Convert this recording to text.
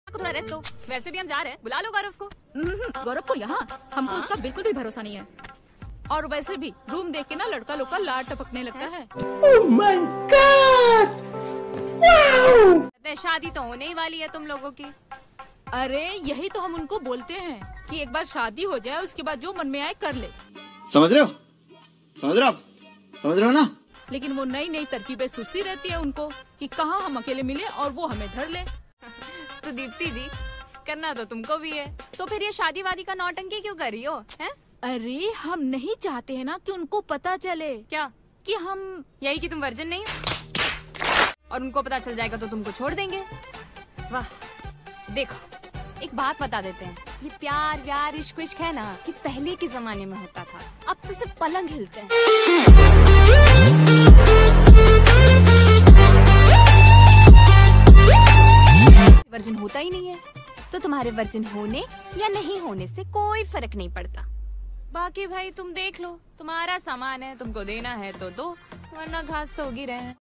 थोड़ा रेस्ट दो, वैसे भी हम जा रहे हैं, बुला लो गौरव को। गौरव को यहाँ हमको उसका बिल्कुल भी भरोसा नहीं है। और वैसे भी रूम देख के ना लड़का लोग का लाड टपकने लगता है। Oh my God! Wow! शादी तो होने ही वाली है तुम लोगों की। अरे यही तो हम उनको बोलते हैं कि एक बार शादी हो जाए, उसके बाद जो मन में आए कर ले। समझ रहे हो? समझ रहे हो आप? समझ रहे हो ना? लेकिन वो नई नई तरकीबें सुस्ती रहती है उनको कि कहाँ हम अकेले मिले और वो हमें धर ले। तो दीप्ति जी, करना तो तुमको भी है, तो फिर ये शादी वादी का नौटंकी क्यों कर रही हो? हैं? अरे हम नहीं चाहते हैं ना कि उनको पता चले। क्या? कि हम यही कि तुम वर्जिन नहीं हो, और उनको पता चल जाएगा तो तुमको छोड़ देंगे। वाह, देखो एक बात बता देते हैं, ये प्यार व्यार इश्क विश्क है ना, कि पहले के जमाने में होता था, अब तो सिर्फ पलंग हिलते हैं। वर्जिन होता ही नहीं है, तो तुम्हारे वर्जिन होने या नहीं होने से कोई फर्क नहीं पड़ता। बाकी भाई तुम देख लो, तुम्हारा सामान है, तुमको देना है तो दो, वरना घास तो होगी रहे।